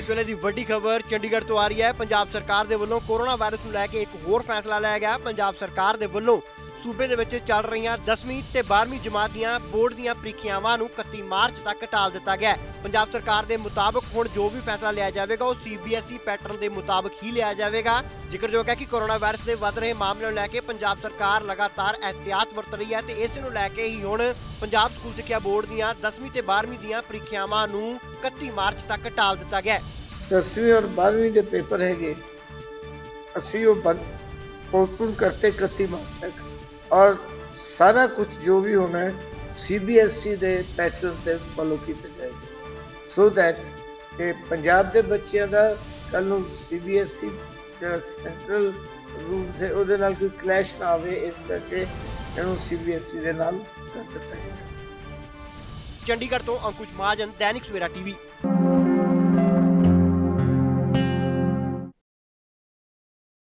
इस वेले दी वड्डी खबर चंडीगढ़ तो आ रही है। पंजाब सरकार दे वल्लों कोरोना वायरस नूं लैके एक होर फैसला लिया गया। पंजाब सरकार दे वल्लों सूबे दे विच चल रही 10वीं ते 12वीं जमात दीआं बोर्ड दीआं ਪ੍ਰੀਖਿਆਵਾਂ ਨੂੰ 31 मार्च तक टाल दिता गया है। पंजाब सरकार दे मुताबिक हुण जो भी फैसला लिया जाएगा वो CBSE पैटर्न के मुताबिक ही लिया जाएगा। जिक्रयोग है कि कोरोना वायरस के वध रहे मामलों को लैके पंजाब सरकार लगातार एहतियात वरत रही है ते इस नूं लैके ही हुण पंजाब स्कूल सिक्ख्या बोर्ड दीआं 10वीं ते 12वीं दीआं ਪ੍ਰੀਖਿਆਵਾਂ ਨੂੰ 31 मार्च तक टाल दिता गया है। 10वीं और 12वीं के पेपर है असी पोस्टपोन करते 31 मार्च तक और सारा कुछ जो भी होना है CBSE के पैटर्न से फॉलो किया जाएगा सो दैट कि पंजाब के बच्चों का कल CBSE जो सेंट्रल रूल्स है उसदे नाल कोई क्लैश ना आवे, इस करके इन्हों CBSE के नाल कर दिता है। चंडीगढ़ तो अंकुश महाजन, दैनिक सवेरा TV।